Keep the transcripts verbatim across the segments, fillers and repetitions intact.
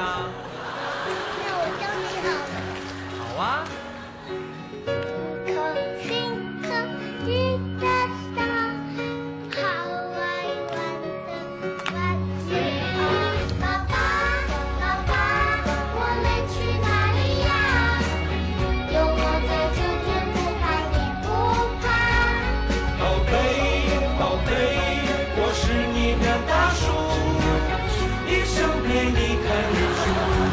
呀？ 那我教你好了。 好啊。 一颗星颗一个上，好玩玩的玩具哦。爸爸，爸爸，我们去哪里呀？有我在这边不怕你不怕。 宝贝，宝贝，我是你的大树，一生陪你看日出。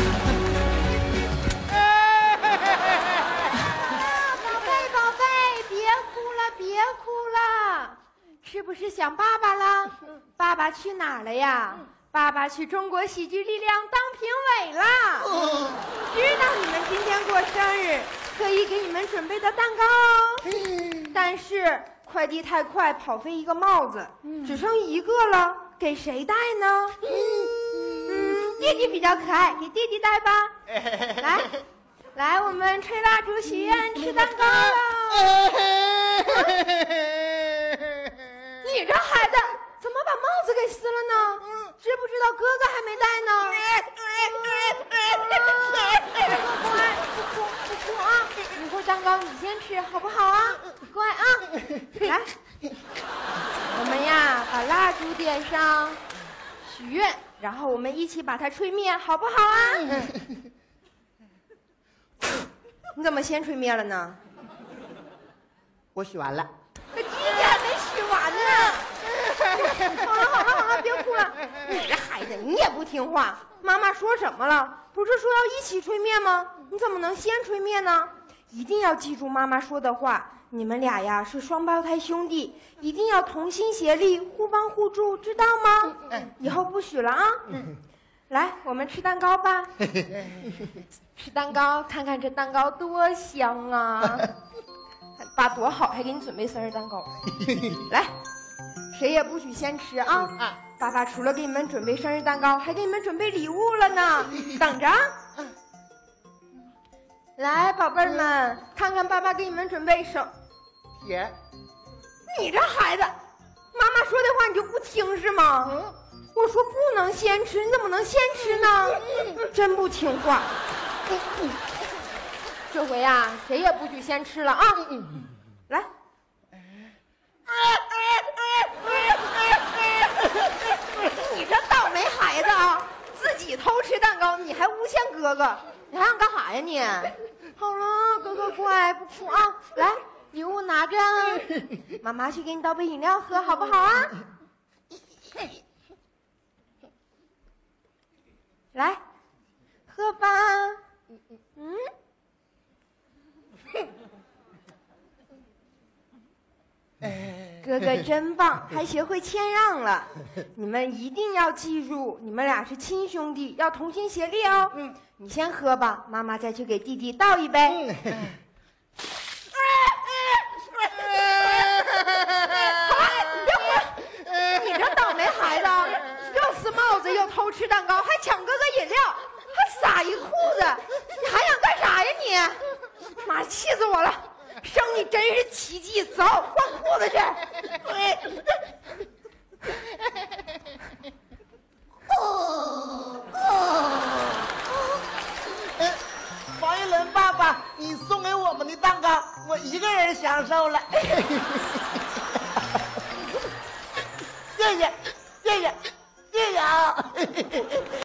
是不是想爸爸了？爸爸去哪儿了呀？爸爸去中国喜剧力量当评委了。知道你们今天过生日，特意给你们准备的蛋糕哦。但是快递太快，跑飞一个帽子，只剩一个了，给谁戴呢？嗯，弟弟比较可爱，给弟弟戴吧。来，来，我们吹蜡烛、许愿、吃蛋糕喽。你这孩子怎么把帽子给撕了呢？知不知道哥哥还没戴呢？乖，不哭不哭啊！一会儿蛋糕你先吃，好不好啊？乖啊！来，我们呀把蜡烛点上，许愿，然后我们一起把它吹灭，好不好啊？你怎么先吹灭了呢？ 我许完了。 这今天还没许完呢。好了好了好了，别哭了。你这孩子，你也不听话。妈妈说什么了？不是说要一起吹灭吗？你怎么能先吹灭呢？一定要记住妈妈说的话。你们俩呀是双胞胎兄弟，一定要同心协力，互帮互助，知道吗？以后不许了啊。来，我们吃蛋糕吧。吃蛋糕，看看这蛋糕多香啊！爸多好，还给你准备生日蛋糕。来，谁也不许先吃啊！爸爸除了给你们准备生日蛋糕，还给你们准备礼物了呢，等着。来，宝贝儿们，看看爸爸给你们准备什…… 姐， 你这孩子，妈妈说的话你就不听是吗？嗯，我说不能先吃，你怎么能先吃呢？真不听话。这回呀，谁也不许先吃了啊！来，你这倒霉孩子啊，自己偷吃蛋糕，你还诬陷哥哥，你还想干啥呀你？好了，哥哥乖，不哭啊！来，礼物拿着，妈妈去给你倒杯饮料喝，好不好啊？来，喝吧。嗯。哥哥真棒，还学会谦让了。你们一定要记住，你们俩是亲兄弟，要同心协力哦。嗯，你先喝吧，妈妈再去给弟弟倒一杯。嗯你这倒霉孩子，又撕帽子，又偷吃蛋糕，还抢哥哥饮料，还撒一裤子，你还想干啥呀你？妈，气死我了！生你真是奇迹，走，换裤子去。 哦哦，王一伦爸爸，你送给我们的蛋糕，我一个人享受了。谢谢，谢谢，谢谢啊！